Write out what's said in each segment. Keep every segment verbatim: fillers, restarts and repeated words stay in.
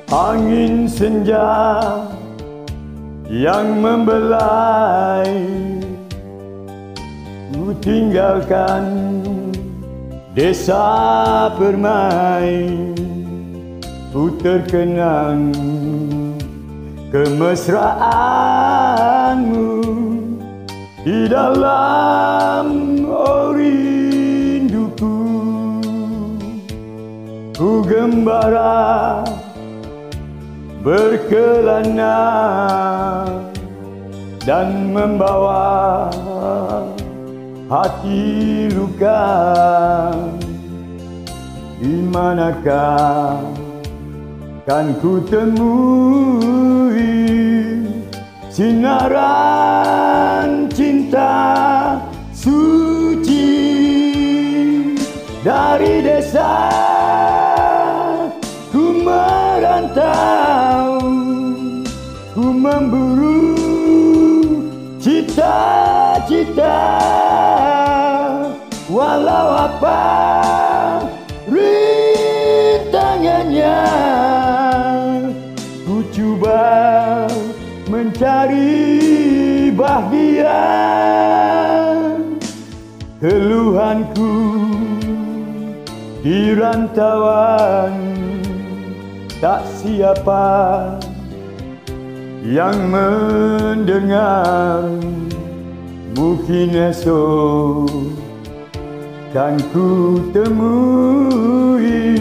Angin senja yang membelai, ku tinggalkan desa permai. Ku terkenang kemesraanmu di dalam oh rinduku. Ku gembara berkelana dan membawa hati luka. Di manakah kan ku temui sinaran cinta suci dari desa ku merantau, ku memburu cita-cita, walau apa rintangannya. Ku coba mencari bahagia, keluhanku di rantauan tak siapa yang mendengar. Mungkin esok kan ku temui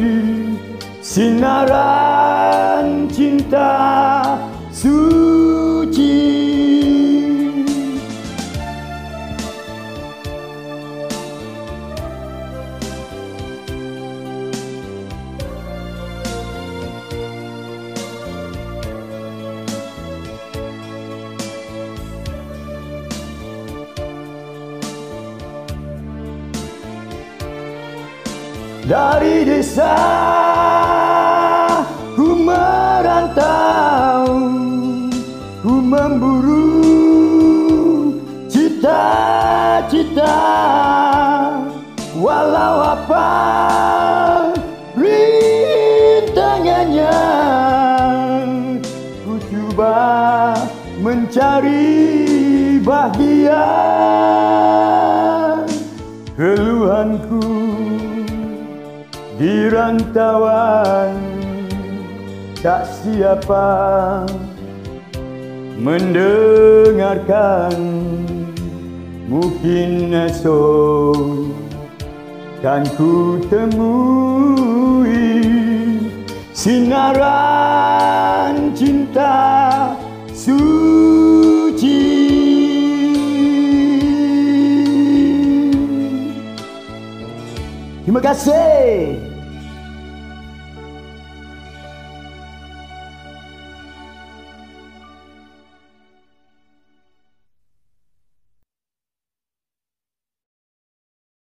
sinaran cinta suci. Dari desa ku merantau, ku memburu cita-cita, walau apa rintangannya. Ku coba mencari bahagia, keluhanku di rantauan tak siapa mendengarkan. Mungkin esok kan ku temui sinaran cinta suci. Terima kasih.